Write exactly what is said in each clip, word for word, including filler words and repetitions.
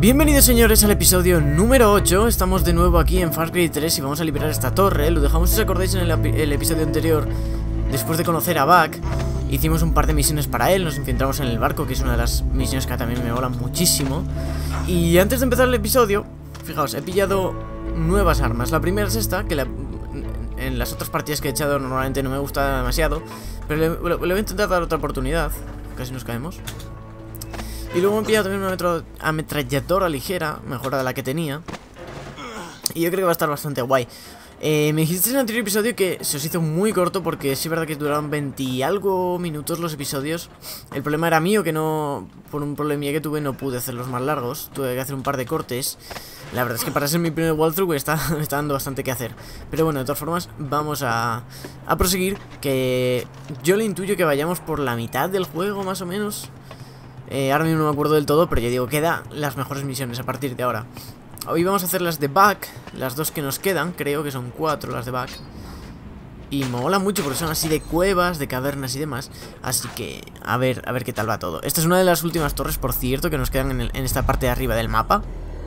Bienvenidos señores al episodio número ocho. Estamos de nuevo aquí en Far Cry tres y vamos a liberar esta torre. Lo dejamos, si os acordáis, en el, el episodio anterior. Después de conocer a Buck, hicimos un par de misiones para él. Nos infiltramos en el barco, que es una de las misiones que también me molan muchísimo. Y antes de empezar el episodio, fijaos, he pillado nuevas armas. La primera es esta, que la, en las otras partidas que he echado normalmente no me gusta demasiado, pero le, le, le voy a intentar dar otra oportunidad. Casi nos caemos. Y luego me he pillado también una ametralladora ligera, mejorada de la que tenía. Y yo creo que va a estar bastante guay. eh, Me dijiste en el anterior episodio que se os hizo muy corto, porque sí es verdad que duraron veinte y algo minutos los episodios. El problema era mío, que no, por un problemilla que tuve, no pude hacerlos más largos. Tuve que hacer un par de cortes. La verdad es que para ser mi primer walkthrough me está, me está dando bastante que hacer. Pero bueno, de todas formas, vamos a, a proseguir. Que yo le intuyo que vayamos por la mitad del juego, más o menos. Eh, ahora mismo no me acuerdo del todo, pero ya digo, quedan las mejores misiones a partir de ahora. Hoy vamos a hacer las de Buck, las dos que nos quedan, creo que son cuatro las de Buck. Y me mola mucho porque son así de cuevas, de cavernas y demás. Así que a ver, a ver qué tal va todo. Esta es una de las últimas torres, por cierto, que nos quedan en, el, en esta parte de arriba del mapa.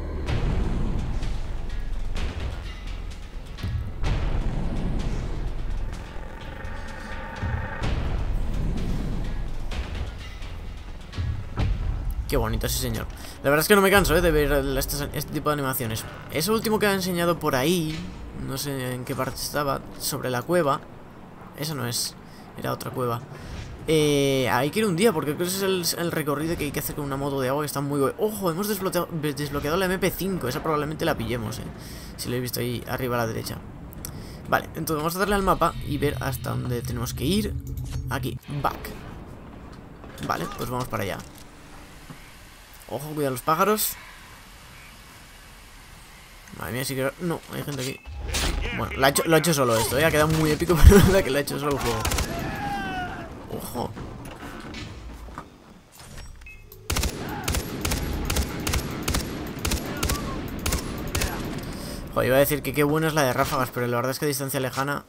Qué bonito, sí señor. La verdad es que no me canso ¿eh? de ver este, este tipo de animaciones. Eso último que ha enseñado por ahí, no sé en qué parte estaba, sobre la cueva. Esa no es, era otra cueva. eh, Hay que ir un día, porque creo que ese es el, el recorrido que hay que hacer con una moto de agua, que está muy guay. Ojo, hemos desbloqueado, desbloqueado la eme pe cinco. Esa probablemente la pillemos, eh, si la he visto ahí arriba a la derecha. Vale, entonces vamos a darle al mapa y ver hasta dónde tenemos que ir. Aquí, back. Vale, pues vamos para allá. Ojo, cuidado los pájaros. Madre mía, sí que... No, hay gente aquí. Bueno, lo ha hecho, lo ha hecho solo esto, ¿eh? Ha quedado muy épico, pero es verdad que lo ha hecho solo el juego. Ojo. Joder, iba a decir que qué buena es la de ráfagas, pero la verdad es que a distancia lejana...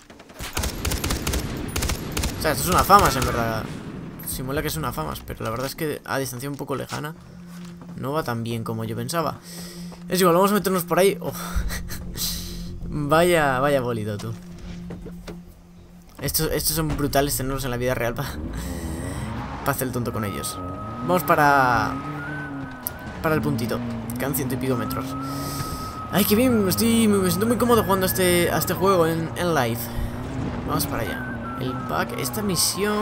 O sea, esto es una famas, en verdad. Simula que es una famas, pero la verdad es que a distancia un poco lejana no va tan bien como yo pensaba. Es igual, vamos a meternos por ahí. Oh. Vaya, vaya bolido, tú. Estos, estos son brutales tenerlos en la vida real para pa hacer el tonto con ellos. Vamos para Para el puntito. Quedan ciento y pico metros. Ay, qué bien, me, estoy, me siento muy cómodo jugando a este, a este juego en, en live. Vamos para allá. El pack, esta misión...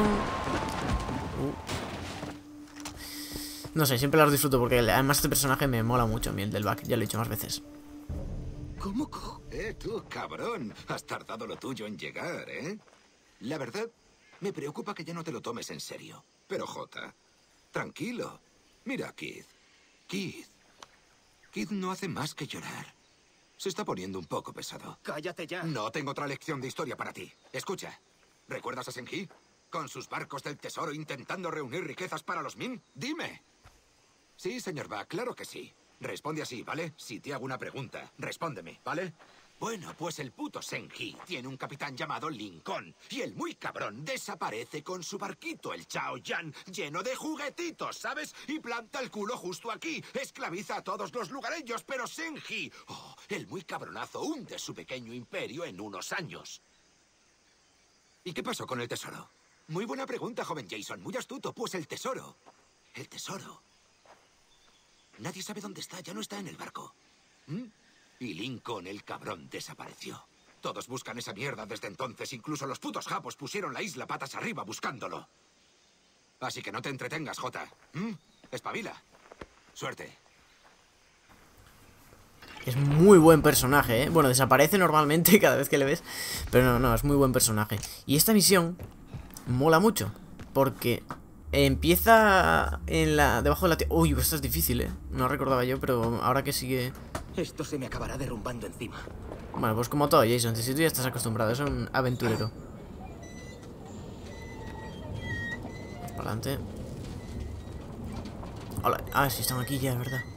No sé, siempre las disfruto porque además este personaje me mola mucho a mí, el del Buck, ya lo he dicho más veces. ¿Cómo? Eh, tú, cabrón. Has tardado lo tuyo en llegar, ¿eh? La verdad, me preocupa que ya no te lo tomes en serio. Pero, Jota, tranquilo. Mira, Keith. Keith. Keith no hace más que llorar. Se está poniendo un poco pesado. ¡Cállate ya! No tengo otra lección de historia para ti. Escucha. ¿Recuerdas a Senji? Con sus barcos del tesoro intentando reunir riquezas para los Min. Dime. Sí, señor Buck, claro que sí. Responde así, ¿vale? Si te hago una pregunta, respóndeme, ¿vale? Bueno, pues el puto Senji tiene un capitán llamado Lincoln. Y el muy cabrón desaparece con su barquito, el Chao Yan, lleno de juguetitos, ¿sabes? Y planta el culo justo aquí. Esclaviza a todos los lugareños, pero Senji, oh, el muy cabronazo, hunde su pequeño imperio en unos años. ¿Y qué pasó con el tesoro? Muy buena pregunta, joven Jason. Muy astuto. Pues el tesoro. El tesoro. Nadie sabe dónde está. Ya no está en el barco. ¿Mm? Y Lincoln, el cabrón, desapareció. Todos buscan esa mierda desde entonces. Incluso los putos japos pusieron la isla patas arriba buscándolo. Así que no te entretengas, Jota. ¿Mm? Espabila. Suerte. Es muy buen personaje, ¿eh? Bueno, desaparece normalmente cada vez que le ves, pero no, no, es muy buen personaje. Y esta misión mola mucho, porque empieza en la debajo de la tierra. Uy, esto es difícil, ¿eh? No recordaba yo, pero ahora que sigue... Esto se me acabará derrumbando encima. Bueno, pues como todo, Jason, si tú ya estás acostumbrado, es un aventurero. Para adelante. Hola. Ah, sí, están aquí ya, es verdad.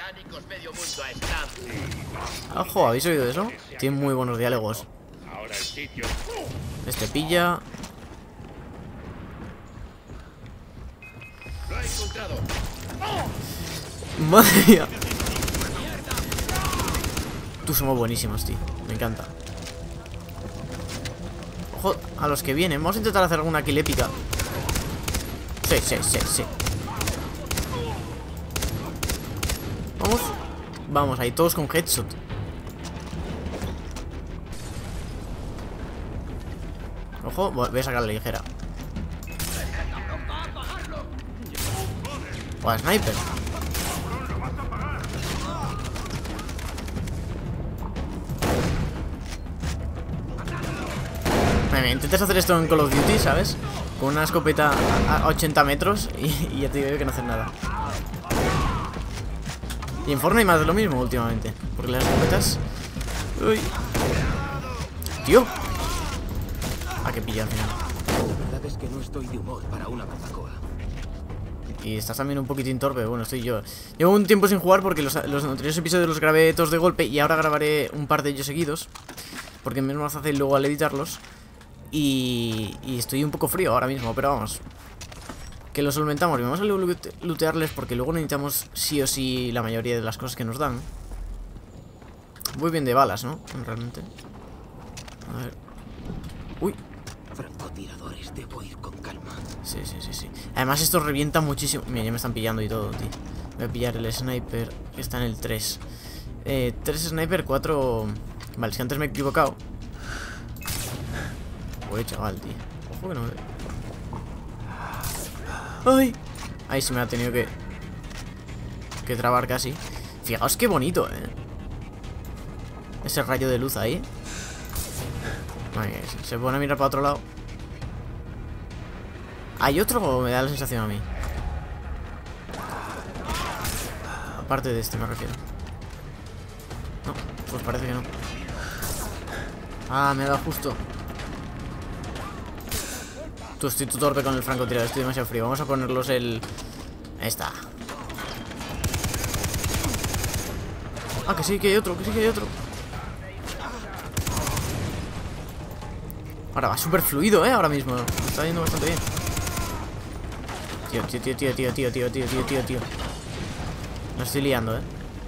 Medio mundo a estancia. Ojo, ¿habéis oído eso? Tiene muy buenos diálogos. Ahora es Este pilla. Madre mía. Tú somos buenísimos, tío. Me encanta. Ojo a los que vienen. Vamos a intentar hacer alguna kill épica. Sí, sí, sí, sí. Vamos. Vamos, ahí todos con headshot. Ojo, voy a sacar la ligera. O sniper. Intentas hacer esto en Call of Duty, ¿sabes? Con una escopeta a ochenta metros y, y ya te digo yo que no hacen nada. Y en Fortnite más de lo mismo últimamente. Porque las escopetas... Uy. Tío. Ah, que pilla al final. La verdad es que no estoy de humor para una barbacoa. Y estás también un poquitín torpe. Bueno, estoy yo. Llevo un tiempo sin jugar porque los, los anteriores episodios los grabé todos de golpe. Y ahora grabaré un par de ellos seguidos. Porque menos más fácil luego al editarlos. Y, y estoy un poco frío ahora mismo, pero vamos. Que lo solventamos y vamos a lute lootearles porque luego necesitamos sí o sí la mayoría de las cosas que nos dan. Muy bien de balas, ¿no? Realmente. A ver. Uy. Francotiradores, debo ir con calma. Sí, sí, sí, sí. Además esto revienta muchísimo. Mira, ya me están pillando y todo, tío. Voy a pillar el sniper que está en el tres. Eh, tres sniper, cuatro... Vale, es que antes me he equivocado. Uy, chaval, tío. Ojo que no me ve. ¡Ay! Ahí se me ha tenido que... Que trabar casi. Fijaos qué bonito, eh. Ese rayo de luz ahí. Madre mía, se pone a mirar para otro lado. ¿Hay otro? Me da la sensación a mí. Aparte de este me refiero. No, pues parece que no. Ah, me ha dado justo. Tú, estoy tu torpe con el francotirador, estoy demasiado frío. Vamos a ponerlos el... Ahí está. Ah, que sí, que hay otro, que sí, que hay otro. Ahora va súper fluido, eh, ahora mismo. Me está yendo bastante bien. Tío, tío, tío, tío, tío, tío, tío, tío, tío, tío, tío. Me estoy liando, eh.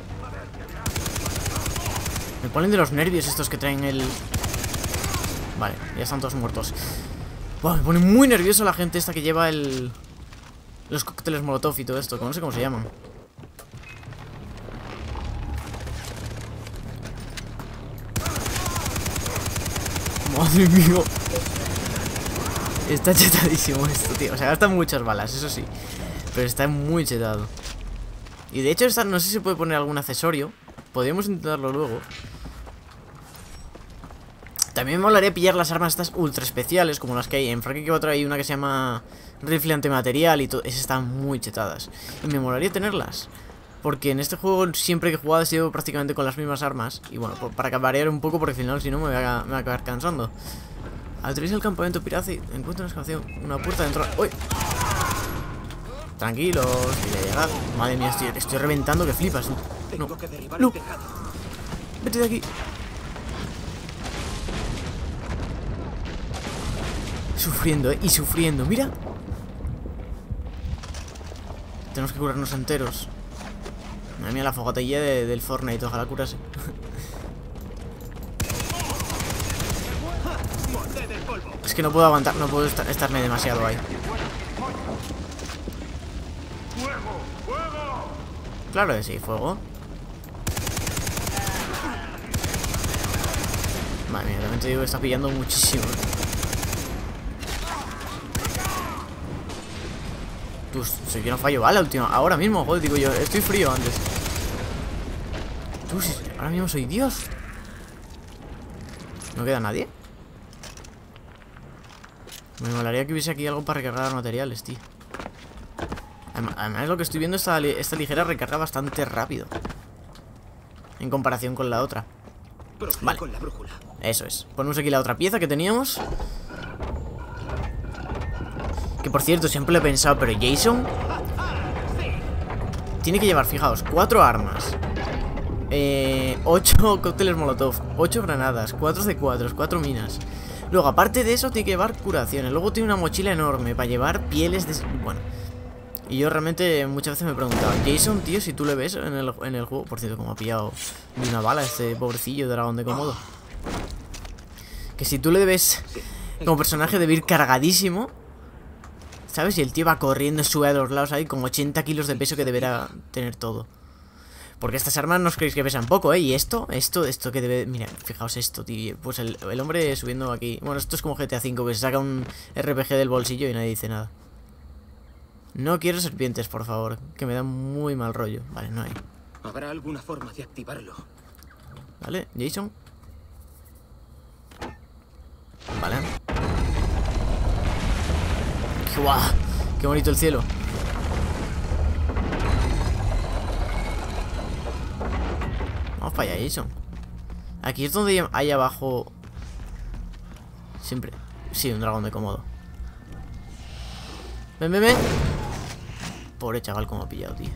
Me ponen de los nervios estos que traen el... Vale, ya están todos muertos. Wow, me pone muy nervioso la gente esta que lleva el... Los cócteles molotov y todo esto, que no sé cómo se llaman. Madre mía. Está chetadísimo esto, tío. O sea, gasta muchas balas, eso sí. Pero está muy chetado. Y de hecho, esta, no sé si se puede poner algún accesorio. Podríamos intentarlo luego. También me molaría pillar las armas estas ultra especiales, como las que hay en Far Cry cuatro. Hay una que se llama rifle antimaterial y todo. Esas están muy chetadas. Y me molaría tenerlas. Porque en este juego siempre que he jugado he sido prácticamente con las mismas armas. Y bueno, para variar un poco, porque al final si no me voy a, me voy a acabar cansando. Atraviesa el campamento pirata y encuentra una excavación. Una puerta dentro. ¡Uy! Tranquilos, que ya he llegado. Madre mía, estoy, estoy reventando que flipas. No, no. Vete de aquí. Sufriendo, eh, y sufriendo, mira. Tenemos que curarnos enteros. Madre mía, la fogatilla de, del Fortnite, ojalá curase. Es que no puedo aguantar, no puedo estar, estarme demasiado ahí. Claro que sí, fuego. Madre mía, realmente digo que está pillando muchísimo. Tú, si yo no fallo, vale, última, ahora mismo, joder, digo yo, estoy frío antes. Tú, si ahora mismo soy Dios. ¿No queda nadie? Me molaría que hubiese aquí algo para recargar materiales, tío. Además, lo que estoy viendo, esta, esta ligera recarga bastante rápido en comparación con la otra. Vale, con la brújula. Eso es. Ponemos aquí la otra pieza que teníamos. Que por cierto, siempre lo he pensado, pero Jason tiene que llevar, fijaos, cuatro armas, eh, ocho cócteles molotov, ocho granadas, cuatro C cuatro, cuatro minas. Luego, aparte de eso, tiene que llevar curaciones. Luego tiene una mochila enorme para llevar pieles de... Bueno. Y yo realmente muchas veces me he preguntado, Jason, tío, si tú le ves en el, en el juego... Por cierto, como ha pillado de una bala este pobrecillo dragón de Komodo. Que si tú le ves como personaje debe ir cargadísimo, ¿sabes? Y el tío va corriendo, sube a los lados ahí con ochenta kilos de peso que deberá tener todo. Porque estas armas no os creéis que pesan poco, ¿eh? Y esto, esto, esto que debe... Mira, fijaos esto, tío. Pues el, el hombre subiendo aquí... Bueno, esto es como G T A cinco, que se saca un R P G del bolsillo y nadie dice nada. No quiero serpientes, por favor, que me dan muy mal rollo. Vale, no hay. ¿Habrá alguna forma de activarlo? Vale, Jason. Vale. ¡Qué guau! ¡Qué bonito el cielo! Vamos para allá, Jason. Aquí es donde hay abajo... Siempre... Sí, un dragón de Komodo. Ven, ven, ven. Pobre chaval, como ha pillado, tío.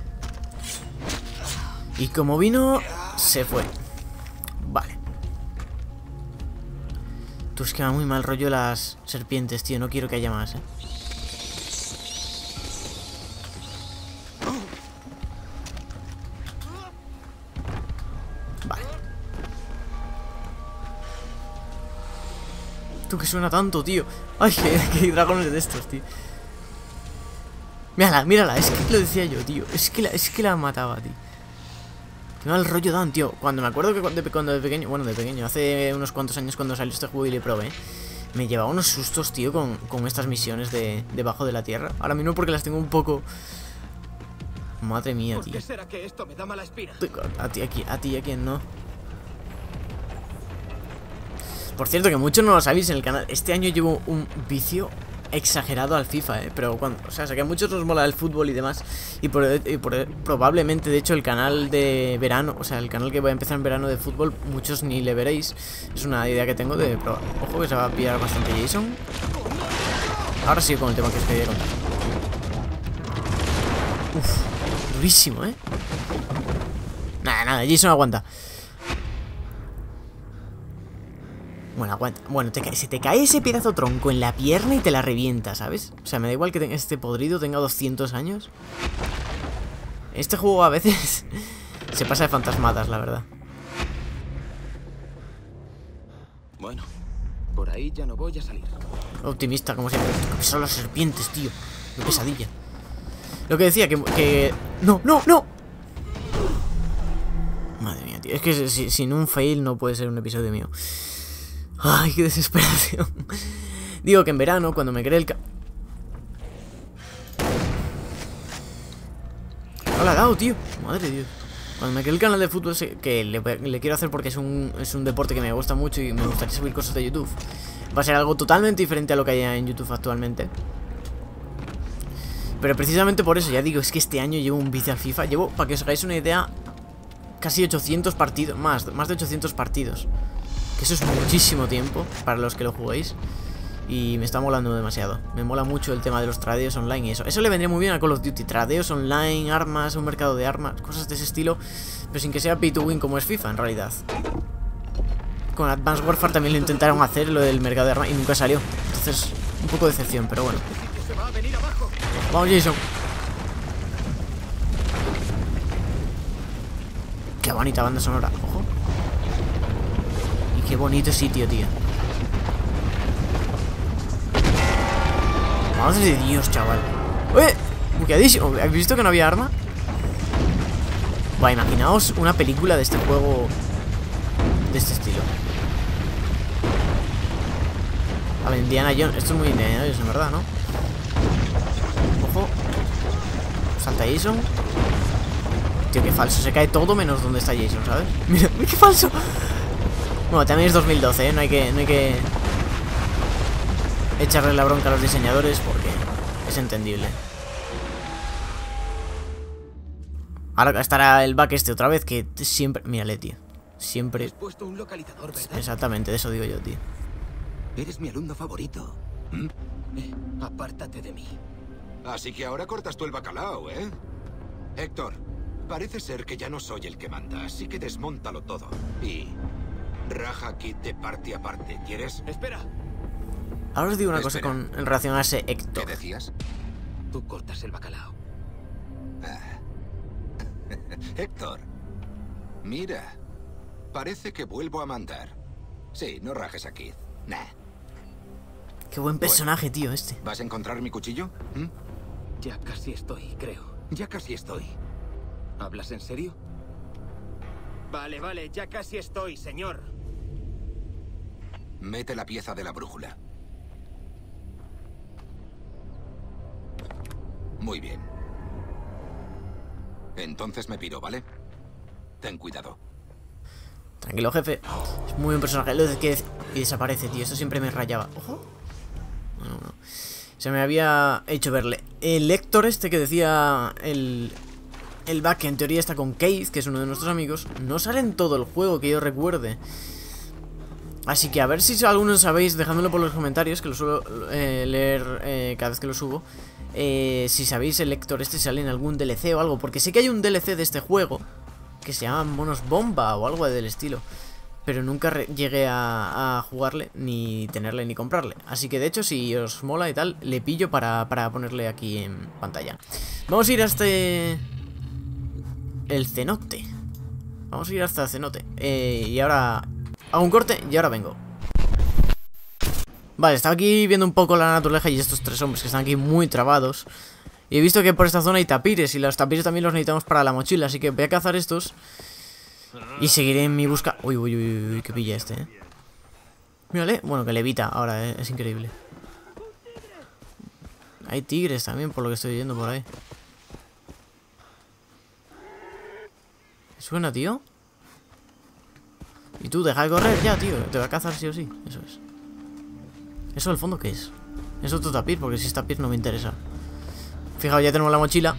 Y como vino, se fue. Vale. Tú, es que va muy mal rollo las serpientes, tío. No quiero que haya más, eh. Vale. Tú, que suena tanto, tío. Ay, que, que hay dragones de estos, tío. Mírala, mírala, es que lo decía yo, tío. Es que la, es que la mataba, tío. Qué mal rollo dan, tío. Cuando me acuerdo que cuando de, cuando de pequeño, bueno, de pequeño, hace unos cuantos años cuando salió este juego y le probé, me llevaba unos sustos, tío, con, con estas misiones de debajo de la tierra. Ahora mismo porque las tengo un poco... Madre mía, tío. ¿Por qué será que esto me da mala espina? A ti, aquí, a ti, a quien no. Por cierto, que muchos no lo sabéis en el canal. Este año llevo un vicio exagerado al FIFA, eh. Pero cuando, o sea, sé que a muchos nos mola el fútbol y demás. Y, por, y por, probablemente, de hecho, el canal de verano, o sea, el canal que voy a empezar en verano de fútbol, muchos ni le veréis. Es una idea que tengo de probar. Ojo que se va a pillar bastante Jason. Ahora sí con el tema que os quería contar. Uf, durísimo, eh. Nada, nada, Jason aguanta. Bueno, aguanta. Bueno, te cae, se te cae ese pedazo tronco en la pierna y te la revienta, ¿sabes? O sea, me da igual que este podrido tenga doscientos años. Este juego a veces se pasa de fantasmadas, la verdad. Bueno, por ahí ya no voy a salir. Optimista, como siempre. Son las serpientes, tío. Qué pesadilla. Lo que decía, que... que... ¡No, no, no! Madre mía, tío. Es que si, sin un fail no puede ser un episodio mío. Ay, qué desesperación. Digo que en verano, cuando me creé el... Ca... No la ha dado, tío. Madre de Dios. Cuando me creé el canal de fútbol, que le, le quiero hacer porque es un, es un deporte que me gusta mucho y me gustaría subir cosas de YouTube. Va a ser algo totalmente diferente a lo que hay en YouTube actualmente. Pero precisamente por eso, ya digo, es que este año llevo un vicio al FIFA. Llevo, para que os hagáis una idea, casi ochocientos partidos. Más, más de ochocientos partidos. Que eso es muchísimo tiempo para los que lo juguéis. Y me está molando demasiado. Me mola mucho el tema de los tradeos online y eso. Eso le vendría muy bien a Call of Duty. Tradeos online, armas, un mercado de armas, cosas de ese estilo. Pero sin que sea pay to win como es FIFA en realidad. Con Advanced Warfare también lo intentaron hacer, lo del mercado de armas, y nunca salió. Entonces, un poco de decepción, pero bueno. Vamos, Jason. Qué bonita banda sonora. Ojo. Y qué bonito sitio, tío. Madre de Dios, chaval. ¡Eh! Buqueadísimo. ¿Habéis visto que no había arma? Buah, imaginaos una película de este juego, de este estilo. A ver, Indiana Jones. Esto es muy Indiana Jones, en verdad, ¿no? Ojo. Salta Jason. Tío, qué falso. Se cae todo menos donde está Jason, ¿sabes? Mira, qué falso. Bueno, también es dos mil doce, ¿eh? No hay que... No hay que... echarle la bronca a los diseñadores porque es entendible. Ahora estará el bug este otra vez, que siempre... Mírale, tío. Siempre... Has puesto un localizador, ¿verdad? Exactamente, de eso digo yo, tío. Eres mi alumno favorito. ¿Mm? Eh, apártate de mí. Así que ahora cortas tú el bacalao, ¿eh? Héctor, parece ser que ya no soy el que manda, así que desmóntalo todo. Y... raja aquí de parte a parte, ¿quieres? Espera. Ahora os digo una Espera. cosa con en relación a ese Héctor. ¿Qué decías? Tú cortas el bacalao. Ah. Héctor. Mira. Parece que vuelvo a mandar. Sí, no rajes aquí. Nah. Qué buen personaje, tío, este. ¿Vas a encontrar mi cuchillo? ¿Mm? Ya casi estoy, creo. Ya casi estoy. ¿Hablas en serio? Vale, vale, ya casi estoy, señor. Mete la pieza de la brújula. Muy bien. Entonces me piro, ¿vale? Ten cuidado. Tranquilo, jefe. Es muy buen personaje. Lo de que y desaparece, tío. Eso siempre me rayaba. Ojo. Bueno, bueno. Se me había hecho verle. El Héctor este que decía el... El Buck, que en teoría está con Keith, que es uno de nuestros amigos, no sale en todo el juego, que yo recuerde. Así que a ver si algunos sabéis, dejádmelo por los comentarios, que lo suelo eh, leer eh, cada vez que lo subo. Eh, si sabéis el Héctor este sale en algún D L C o algo, porque sé que hay un D L C de este juego que se llama Monos Bomba o algo del estilo, pero nunca llegué a, a jugarle, ni tenerle, ni comprarle. Así que de hecho, si os mola y tal, le pillo para, para ponerle aquí en pantalla. Vamos a ir hasta el cenote. Vamos a ir hasta el cenote. Eh, y ahora hago un corte y ahora vengo. Vale, estaba aquí viendo un poco la naturaleza y estos tres hombres que están aquí muy trabados. Y he visto que por esta zona hay tapires, y los tapires también los necesitamos para la mochila, así que voy a cazar estos y seguiré en mi busca. Uy, uy, uy, uy, que pilla este, eh. Mírale, bueno, que levita ahora, eh. Es increíble. Hay tigres también, por lo que estoy viendo por ahí. ¿Qué suena, tío? Y tú, deja de correr ya, tío. Te va a cazar sí o sí, eso es. ¿Eso al fondo qué es? Es otro tapir, porque si es tapir no me interesa. Fijaos, ya tenemos la mochila.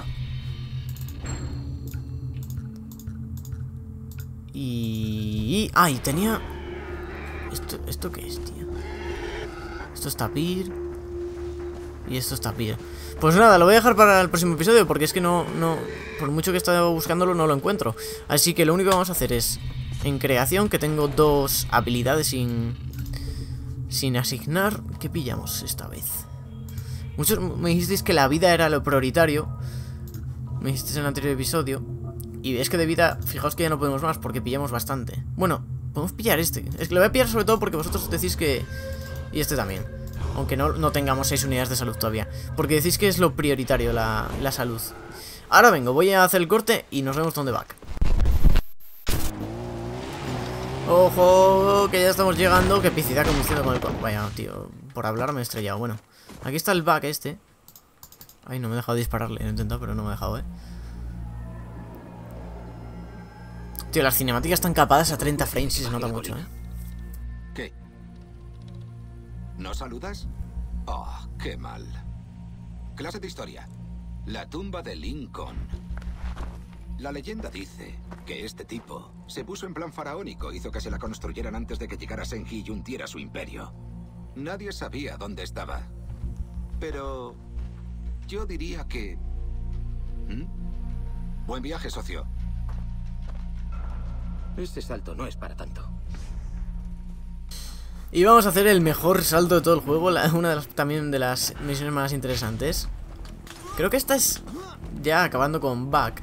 Y... Ah, y tenía... ¿Esto, ¿Esto qué es, tío? Esto es tapir. Y esto es tapir. Pues nada, lo voy a dejar para el próximo episodio, porque es que no... no por mucho que he estado buscándolo, no lo encuentro. Así que lo único que vamos a hacer es... En creación, que tengo dos habilidades sin... Sin asignar. ¿Qué pillamos esta vez? Muchos me dijisteis que la vida era lo prioritario. Me dijisteis en el anterior episodio. Y es que de vida, fijaos que ya no podemos más, porque pillamos bastante. Bueno, podemos pillar este. Es que lo voy a pillar sobre todo porque vosotros decís que... Y este también. Aunque no, no tengamos seis unidades de salud todavía. Porque decís que es lo prioritario, la, la salud. Ahora vengo, voy a hacer el corte y nos vemos donde va. Ojo, que ya estamos llegando. Que piscina conduciendo con el... Vaya, tío, por hablar me he estrellado. Bueno, aquí está el Buck este. Ay, no me he dejado dispararle. Lo he intentado, pero no me he dejado, eh. Tío, las cinemáticas están capadas a treinta frames y se nota mucho, eh. ¿Qué? ¿No saludas? Oh, qué mal. Clase de historia. La tumba de Lincoln. La leyenda dice que este tipo se puso en plan faraónico, hizo que se la construyeran antes de que llegara Senji y hundiera su imperio. Nadie sabía dónde estaba. Pero yo diría que... ¿Mm? Buen viaje, socio. Ese salto no es para tanto. Y vamos a hacer el mejor salto de todo el juego, la, una de las, también de las misiones más interesantes. Creo que esta es ya acabando con Buck.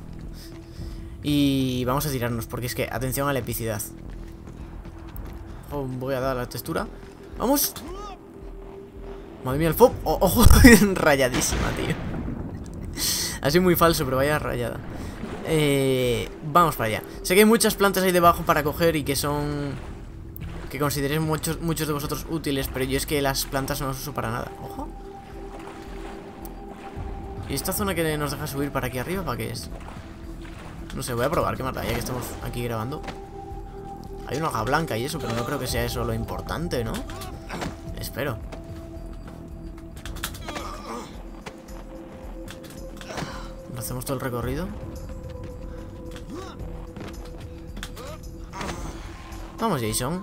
Y vamos a tirarnos, porque es que, atención a la epicidad. Oh, voy a dar la textura. ¡Vamos! Madre mía, el fob. Oh, ojo, rayadísima, tío. Así muy falso, pero vaya rayada. Eh, vamos para allá. Sé que hay muchas plantas ahí debajo para coger y que son... Que consideréis muchos, muchos de vosotros útiles, pero yo es que las plantas no las uso para nada. Ojo. ¿Y esta zona que nos deja subir para aquí arriba, para qué es? No sé, voy a probar, qué más da, ya que estamos aquí grabando. Hay una hoja blanca y eso, pero no creo que sea eso lo importante, ¿no? Espero. Hacemos todo el recorrido. Vamos, Jason.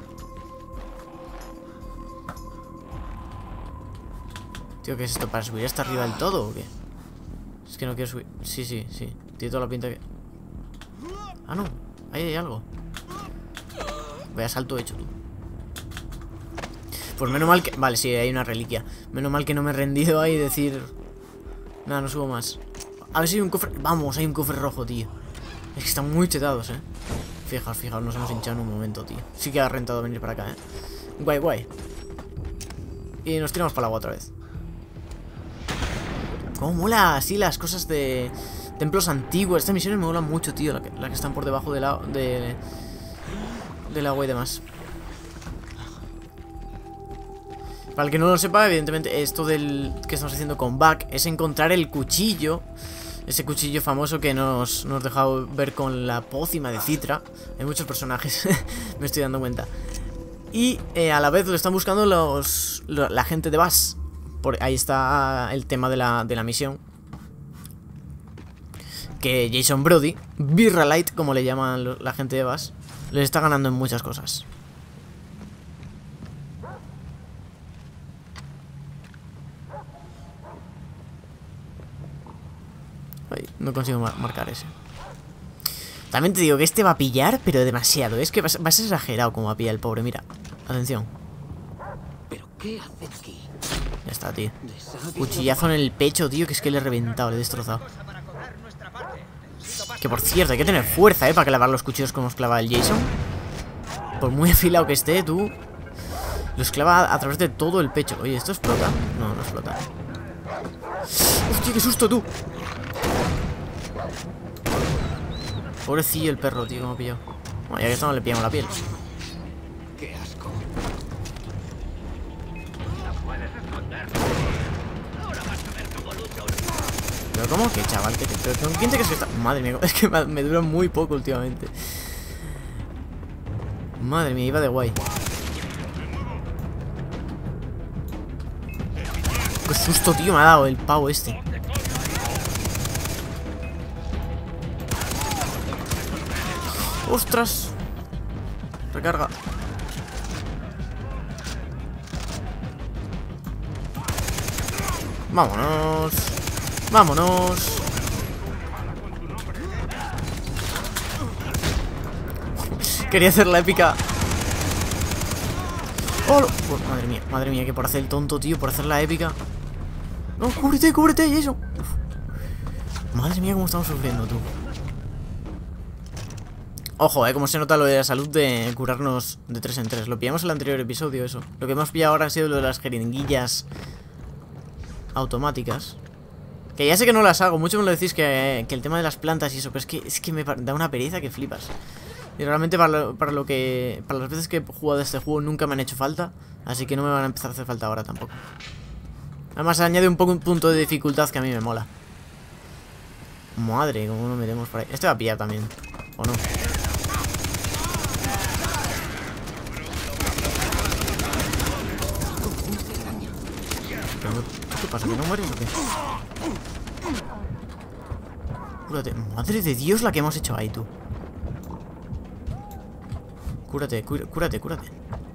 Tío, ¿qué es esto? ¿Para subir hasta arriba del todo o qué? Es que no quiero subir. Sí, sí, sí. Tiene toda la pinta que... Ah, no. Ahí hay algo. Vaya salto hecho, tú. Pues menos mal que... Vale, sí, hay una reliquia. Menos mal que no me he rendido ahí y decir... Nada, no subo más. A ver si hay un cofre... Vamos, hay un cofre rojo, tío. Es que están muy chetados, eh. Fijaos, fijaos, nos hemos hinchado en un momento, tío. Sí que ha rentado venir para acá, eh. Guay, guay. Y nos tiramos para el agua otra vez. Cómo mola así las cosas de... Templos antiguos. Estas misiones me molan mucho, tío. Las que, la que están por debajo de la, de, del agua y demás. Para el que no lo sepa, evidentemente, esto del que estamos haciendo con Buck es encontrar el cuchillo. Ese cuchillo famoso que nos, nos dejado ver con la pócima de Citra. Hay muchos personajes, me estoy dando cuenta. Y eh, a la vez lo están buscando los, lo, la gente de Bass. Por, ahí está el tema de la, de la misión. Que Jason Brody, Birra Light, como le llaman lo, la gente de Bass, les está ganando en muchas cosas. Ay, no consigo mar marcar ese. También te digo que este va a pillar, pero demasiado. Es que va a, va a ser exagerado como va a pillar el pobre. Mira, atención. ¿Pero qué hace aquí? Ya está, tío. Cuchillazo en el pecho, tío, que es que le he reventado, le he destrozado. Que por cierto, hay que tener fuerza, eh, para clavar los cuchillos como os clava el Jason. Por muy afilado que esté, tú los clava a través de todo el pecho. Oye, ¿esto explota? No, no explota. Hostia, qué susto, tú. Pobrecillo el perro, tío, como ha pillado. Bueno, ya que estamos, le pillamos la piel. ¡Qué asco! ¿Pero cómo? ¿Qué chaval? ¿Qué te... ¿Pero con quién te crees que está? Madre mía, es que me dura muy poco últimamente. Madre mía, iba de guay. Qué susto, tío, me ha dado el pavo este. ¡Ostras! Recarga. Vámonos. Vámonos. Quería hacer la épica. ¡Oh! Oh, madre mía, madre mía, que por hacer el tonto, tío, por hacer la épica. No, cúbrete, cúbrete, y eso. Uf. Madre mía, cómo estamos sufriendo, tú. Ojo, eh, como se nota lo de la salud de curarnos de tres en tres. Lo pillamos en el anterior episodio, eso. Lo que hemos pillado ahora ha sido lo de las jeringuillas automáticas. Que ya sé que no las hago. Mucho me lo decís que, que el tema de las plantas y eso. Pero es que, es que me da una pereza que flipas. Y realmente para lo, para lo que... Para las veces que he jugado este juego nunca me han hecho falta. Así que no me van a empezar a hacer falta ahora tampoco. Además añade un poco un punto de dificultad que a mí me mola. Madre, cómo nos metemos por ahí. Este va a pillar también, ¿o no? ¿Qué pasa? ¿Que no mueres o qué? Cúrate. Madre de Dios la que hemos hecho ahí, tú. Cúrate, cúrate, cúrate.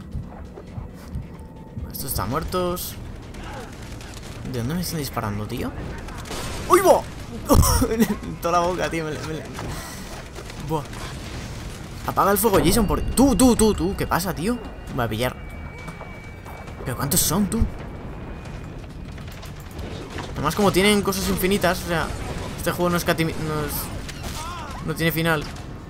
Estos están muertos. ¿De dónde me están disparando, tío? ¡Uy, va! En toda la boca, tío. Me, me... Buah. Apaga el fuego, Jason, por... Tú, tú, tú, tú. ¿Qué pasa, tío? Voy a pillar. ¿Pero cuántos son, tú? Además, como tienen cosas infinitas, o sea, este juego no es catimi... No, es... no tiene final.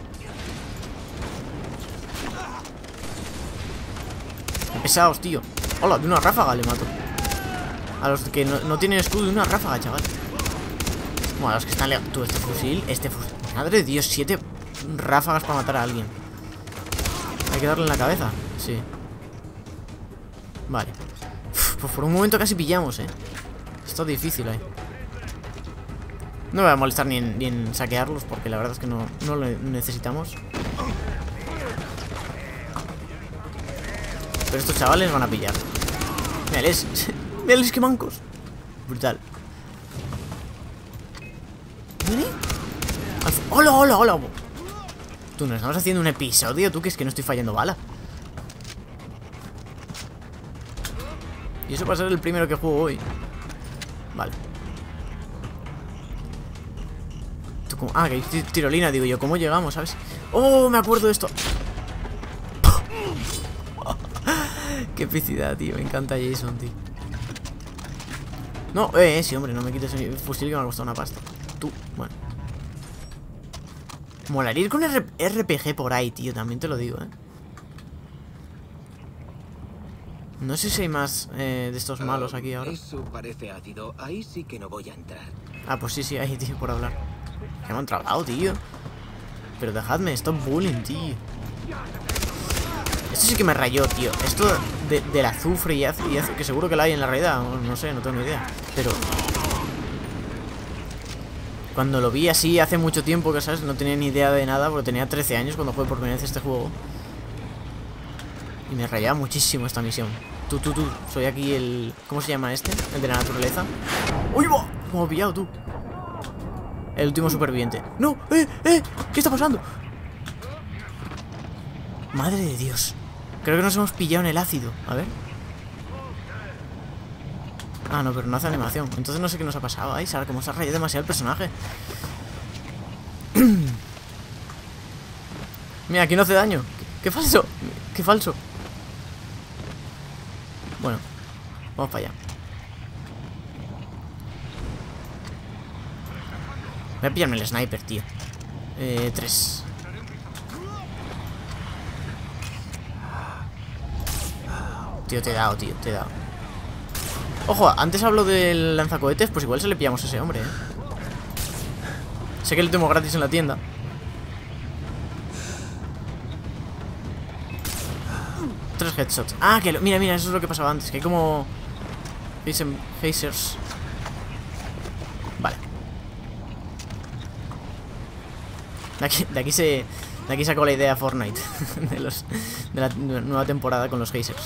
Qué pesados, tío. Hola, de una ráfaga le mato. A los que no, no tienen escudo, de una ráfaga, chaval. Bueno, a los que están... Le... Tú, este fusil, este fusil... Madre de Dios, siete ráfagas para matar a alguien. Hay que darle en la cabeza. Sí. Vale. Uf, pues por un momento casi pillamos, eh. Está difícil ahí. No me voy a molestar ni en, ni en saquearlos, porque la verdad es que no, no lo necesitamos. Pero estos chavales van a pillar. Mírales. Mírales que mancos. Brutal. ¿Viene? ¡Hola, hola, hola! Tú, nos estamos haciendo un episodio, tú, que es que no estoy fallando bala. Y eso va a ser el primero que juego hoy. Vale. Ah, que hay tirolina, digo yo. ¿Cómo llegamos, sabes? ¡Oh, me acuerdo de esto! Qué epicidad, tío. Me encanta Jason, tío. No, eh, eh, sí, hombre, no me quites el fusil que me ha costado una pasta. Tú, bueno. Molaría ir con R RPG por ahí, tío. También te lo digo, eh. No sé si hay más eh, de estos malos aquí ahora. Eso parece ácido. Ahí sí que no voy a entrar. Ah, pues sí, sí, hay, tío, por hablar. Que me han tragado, tío. Pero dejadme, stop bullying, tío. Esto sí que me rayó, tío. Esto de, del azufre y azufre, y azufre, que seguro que la hay en la realidad. No, no sé, no tengo ni idea. Pero cuando lo vi así hace mucho tiempo, que sabes, no tenía ni idea de nada, porque tenía trece años cuando jugué por primera vez este juego. Y me rayaba muchísimo esta misión. Tú, tú, tú, soy aquí el... ¿Cómo se llama este? El de la naturaleza. ¡Uy, va! ¿Cómo he pillado, tú? El último superviviente. ¡No! ¡Eh! ¡Eh! ¿Qué está pasando? Madre de Dios. Creo que nos hemos pillado en el ácido. A ver. Ah, no, pero no hace animación. Entonces no sé qué nos ha pasado. Ay, Sara, como se ha rayado demasiado el personaje. Mira, aquí no hace daño. ¿Qué, qué falso? ¿Qué falso? Bueno, vamos para allá. Voy a pillarme el sniper, tío. Eh, tres. Tío, te he dado, tío, te he dado. Ojo, antes hablo del lanzacohetes. Pues igual se le pillamos a ese hombre, eh. Sé que lo tengo gratis en la tienda. Tres headshots. Ah, que lo... Mira, mira, eso es lo que pasaba antes. Que hay como... Phasers. Vale. De aquí, de aquí se... De aquí sacó la idea Fortnite. de, los, de la nueva temporada con los geysers.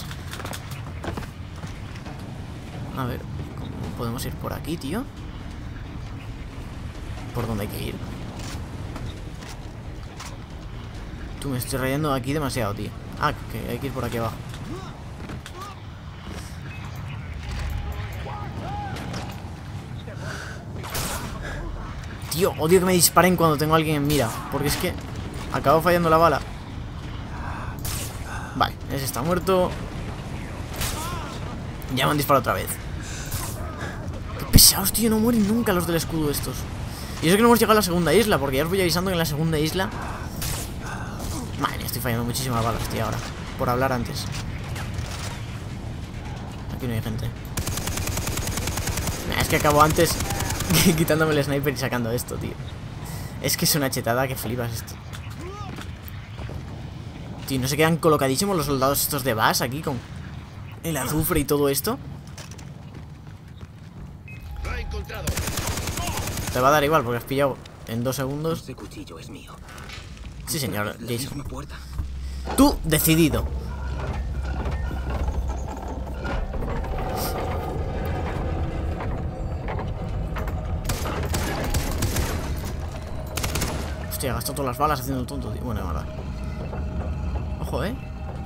A ver, ¿cómo podemos ir por aquí, tío? ¿Por dónde hay que ir? Tú, me estoy rayando aquí demasiado, tío. Ah, que hay que ir por aquí abajo. Tío, odio que me disparen cuando tengo a alguien en mira. Porque es que acabo fallando la bala. Vale, ese está muerto. Ya me han disparado otra vez. Qué pesados, tío, no mueren nunca los del escudo estos. Y eso que no hemos llegado a la segunda isla, porque ya os voy avisando que en la segunda isla... Madre mía, estoy fallando muchísimas balas, tío, ahora. Por hablar antes. Aquí no hay gente. Nah, es que acabo antes quitándome el sniper y sacando esto, tío. Es que es una chetada que flipas esto. Tío, ¿no se quedan colocadísimos los soldados estos de Bass aquí con el azufre y todo esto? Te va a dar igual porque has pillado en dos segundos. Ese cuchillo es mío. Sí, señor Jason. Puerta. Tú, decidido. Hostia, gastó todas las balas haciendo el tonto, tío. Bueno, nada. Ojo, eh.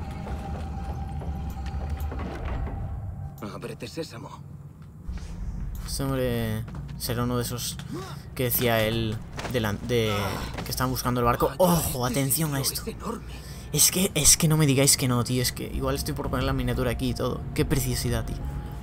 Ábrete, sésamo. Este hombre será uno de esos que decía él de, la, de que estaban buscando el barco. Ojo, atención a esto. Es que, es que no me digáis que no, tío. Es que igual estoy por poner la miniatura aquí y todo. Qué preciosidad, tío.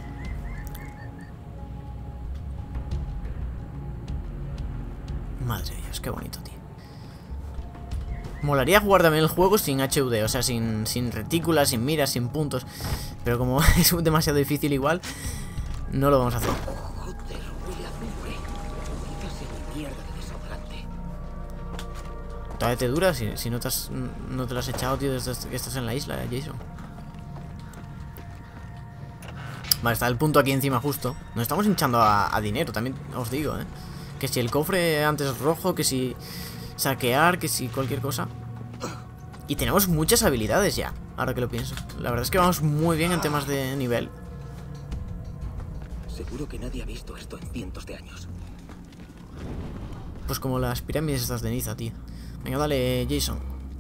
Madre de Dios, qué bonito, tío. Molaría jugar también el juego sin H U D, o sea, sin, sin retículas, sin miras, sin puntos. Pero como es demasiado difícil igual, no lo vamos a hacer. Todavía te dura si, si no, te has, no te lo has echado, tío, desde que estás en la isla, eh, Jason. Vale, está el punto aquí encima justo. Nos estamos hinchando a, a dinero, también os digo, eh. Que si el cofre antes es rojo, que si saquear, que si cualquier cosa. Y tenemos muchas habilidades ya, ahora que lo pienso. La verdad es que vamos muy bien en temas de nivel. Seguro que nadie ha visto esto en cientos de años. Pues como las pirámides estas de Niza, tío. Venga, dale, Jason.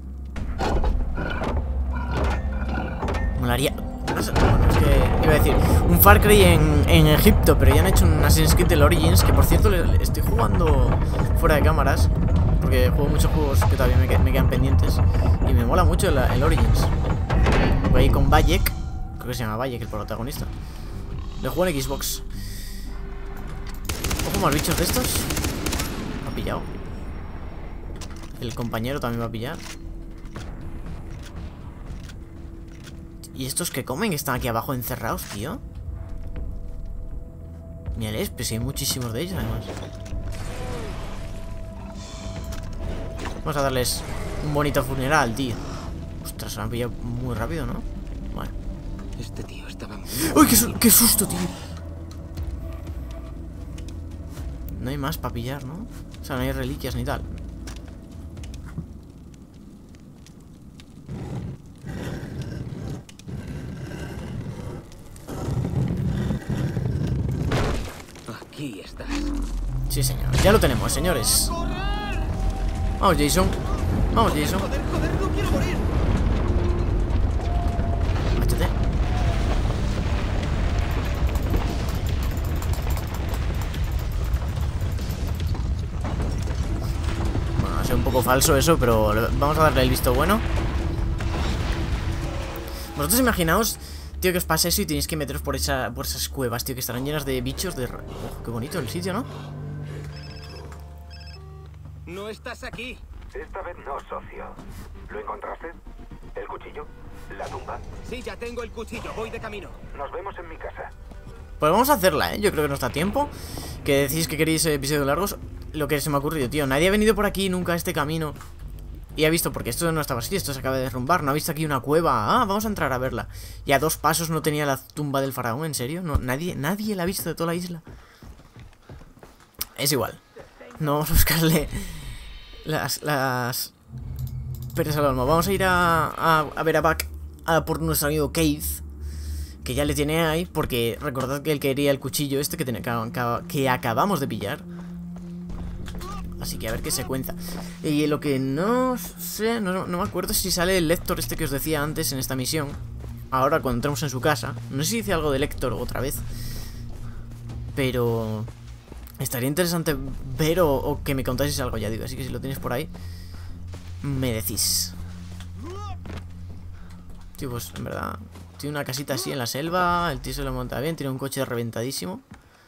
Molaría... No sé, bueno, es que iba a decir un Far Cry en, en Egipto, pero ya han hecho un Assassin's Creed del Origins, que por cierto le, le estoy jugando fuera de cámaras, porque juego muchos juegos que todavía me, me quedan pendientes. Y me mola mucho el, el Origins. Voy ahí con Bayek, Creo que se llama Valle, que es el protagonista. Le juego en Xbox. ¿Ojo más bichos de estos? Me ha pillado. El compañero también va a pillar. ¿Y estos que comen? Que están aquí abajo encerrados, tío. Mírales, pues hay muchísimos de ellos además. Vamos a darles un bonito funeral, tío. Ostras, se me han pillado muy rápido, ¿no? Bueno. Este tío estaba muy... ¡Uy, qué, su qué susto, tío! No hay más para pillar, ¿no? O sea, no hay reliquias ni tal. Aquí estás. Sí, señor. Ya lo tenemos, señores. Vamos, Jason. Vamos, Jason. Joder, joder, no quiero morir. Máchate. Bueno, ha sido un poco falso eso, pero vamos a darle el visto bueno. Vosotros imaginaos, tío, que os pasa eso y tenéis que meteros por, esa, por esas cuevas, tío, que estarán llenas de bichos de... Oh, qué bonito el sitio, ¿no? No estás aquí. Esta vez no, socio. ¿Lo encontraste? ¿El cuchillo? ¿La tumba? Sí, ya tengo el cuchillo. Voy de camino. Nos vemos en mi casa. Pues vamos a hacerla, ¿eh? Yo creo que nos da tiempo. Que decís que queréis episodios largos. Lo que se me ha ocurrido, tío. Nadie ha venido por aquí nunca a este camino y ha visto, porque esto no estaba así, esto se acaba de derrumbar. No ha visto aquí una cueva. Ah, vamos a entrar a verla. Y a dos pasos no tenía la tumba del faraón, ¿en serio? No, nadie, nadie la ha visto de toda la isla. Es igual. No vamos a buscarle las... las... Peres al olmo. Vamos a ir a, a, a ver a Buck, a por nuestro amigo Keith, que ya le tiene ahí, porque recordad que él quería el cuchillo este que, tiene, que, que acabamos de pillar. Así que a ver qué secuencia. Y lo que no sé, no, no me acuerdo si sale el Lector este que os decía antes en esta misión. Ahora cuando entramos en su casa. No sé si dice algo de Lector otra vez, pero estaría interesante ver o, o que me contaseis algo, ya digo. Así que si lo tienes por ahí, me decís. Tío, pues en verdad tiene una casita así en la selva. El tío se lo monta bien, tiene un coche reventadísimo.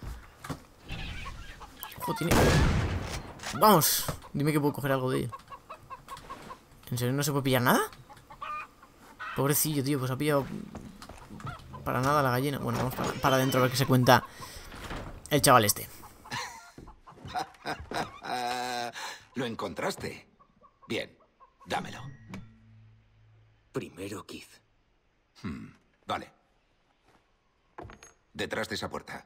Ojo, tiene... Vamos, dime que puedo coger algo de ello. ¿En serio no se puede pillar nada? Pobrecillo, tío, pues ha pillado para nada la gallina. Bueno, vamos para, para adentro a ver qué se cuenta el chaval este. ¿Lo encontraste? Bien, dámelo. Primero, Keith. Hmm, vale. Detrás de esa puerta.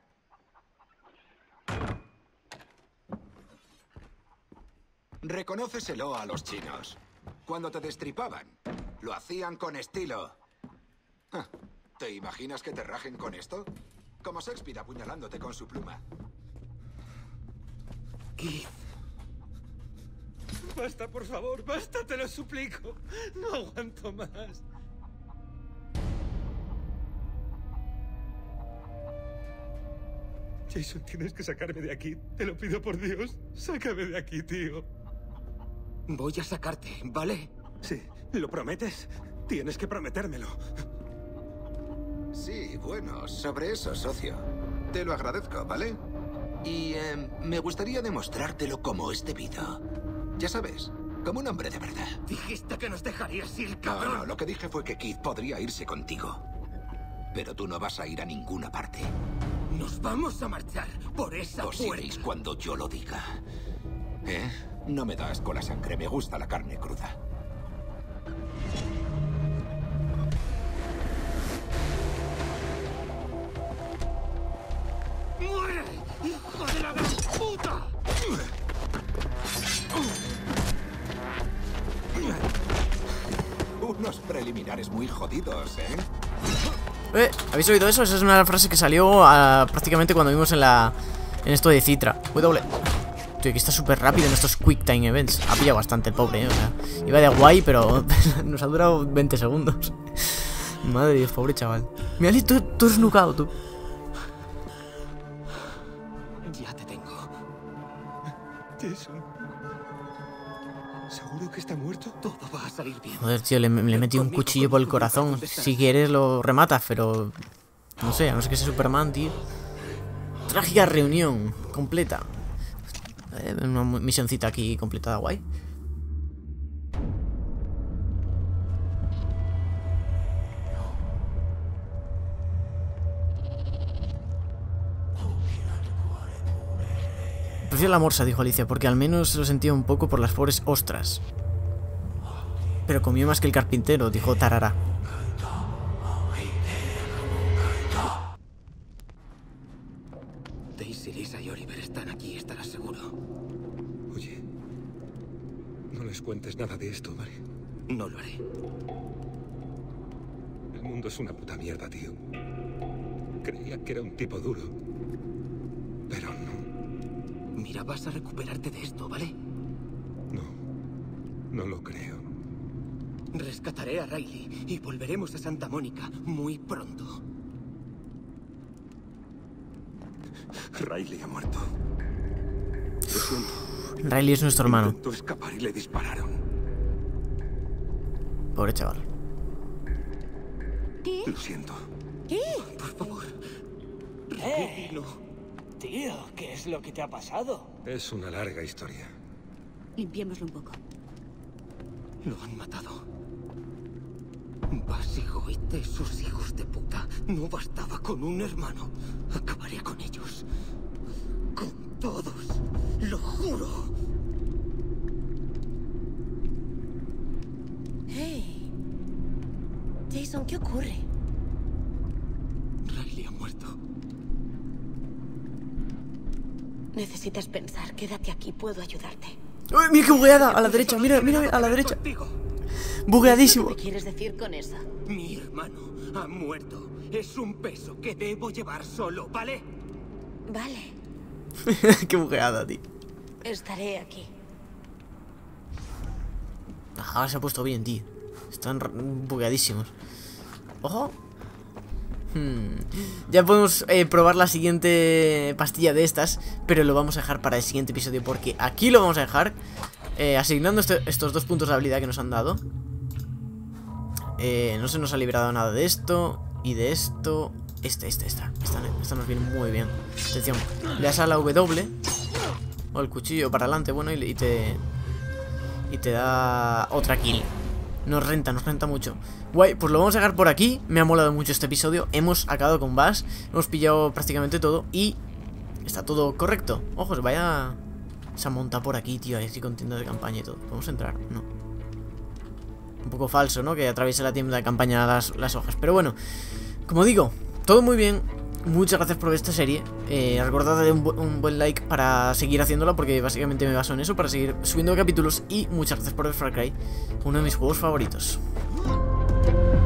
Reconóceselo a los chinos. Cuando te destripaban, lo hacían con estilo. Ah, ¿te imaginas que te rajen con esto? Como Shakespeare apuñalándote con su pluma. Keith. Basta, por favor, basta, te lo suplico. No aguanto más. Jason, tienes que sacarme de aquí. Te lo pido por Dios. Sácame de aquí, tío. Voy a sacarte, ¿vale? Sí, ¿lo prometes? Tienes que prometérmelo. Sí, bueno, sobre eso, socio. Te lo agradezco, ¿vale? Y eh, me gustaría demostrártelo como es debido. Ya sabes, como un hombre de verdad. Dijiste que nos dejarías ir, No, cabrón. no, lo que dije fue que Keith podría irse contigo. Pero tú no vas a ir a ninguna parte. Nos vamos a marchar por esa Os puerta. iréis cuando yo lo diga. ¿Eh? No me da asco la sangre, me gusta la carne cruda. ¡Muere! ¡Hijo de la gran puta! Unos preliminares muy jodidos, ¿eh? Eh, ¿habéis oído eso? Esa es una frase que salió uh, prácticamente cuando vimos en la... En esto de Citra. W. Tío, aquí está súper rápido en estos Quick Time Events. Ha pillado bastante el pobre, ¿eh? O sea, iba de guay, pero nos ha durado veinte segundos. Madre de Dios, pobre chaval. Mira, tú, tú eres nucado, tú. Ya te tengo. Jason. ¿Seguro que está muerto? Todo va a salir bien. Joder, tío, le, le metí un cuchillo por el corazón. Si quieres lo rematas, pero... No sé, a no ser que sea Superman, tío. Trágica reunión completa. Eh, una misioncita aquí completada, guay. Prefiero la morsa, dijo Alicia, porque al menos lo sentía un poco por las pobres ostras. Pero comió más que el carpintero, dijo Tarara. Daisy, Lisa y Oliver están aquí, estarás seguro. Oye, no les cuentes nada de esto, ¿vale? No lo haré. El mundo es una puta mierda, tío. Creía que era un tipo duro, pero no. Mira, vas a recuperarte de esto, ¿vale? No, no lo creo. Rescataré a Riley y volveremos a Santa Mónica muy pronto. Riley ha muerto. Lo siento. Riley es nuestro hermano. Intentó escapar y le dispararon. Pobre chaval. ¿Qué? Lo siento. ¿Qué? Por favor. ¡Eh! No. Tío, ¿qué es lo que te ha pasado? Es una larga historia. Limpiémoslo un poco. Lo han matado. Basigoite y sus hijos de puta. No bastaba con un hermano. Acabaré con ellos. Con todos. Lo juro. Hey. Jason, ¿qué ocurre? Riley ha muerto. Necesitas pensar. Quédate aquí, puedo ayudarte. ¡Uy, mira qué bugueada! A la derecha, mira, mira, a la derecha. Bugueadísimo. ¿Qué quieres decir con eso? Mi hermano ha muerto. Es un peso que debo llevar solo, ¿vale? Vale, Qué bugueada, tío. estaré aquí. Ahora se ha puesto bien, tío. Están bugueadísimos. ¡Ojo! Hmm. Ya podemos eh, probar la siguiente pastilla de estas, pero lo vamos a dejar para el siguiente episodio, porque aquí lo vamos a dejar eh, asignando este, estos dos puntos de habilidad que nos han dado. eh, No se nos ha librado nada de esto y de esto. Este, este, esta esta, esta nos viene muy bien. Atención, le das a la W o el cuchillo para adelante, bueno, y, y te Y te da otra kill. Nos renta, nos renta mucho. Guay, pues lo vamos a dejar por aquí. Me ha molado mucho este episodio. Hemos acabado con Bash. Hemos pillado prácticamente todo. Y está todo correcto. Ojos, vaya. Se monta por aquí, tío. Ahí estoy con tienda de campaña y todo. ¿Podemos entrar? No. Un poco falso, ¿no? Que atraviese la tienda de campaña las, las hojas. Pero bueno, como digo, todo muy bien. Muchas gracias por ver esta serie. eh, Recordad de un, bu un buen like para seguir haciéndola, porque básicamente me baso en eso, para seguir subiendo capítulos. Y muchas gracias por ver Far Cry, uno de mis juegos favoritos.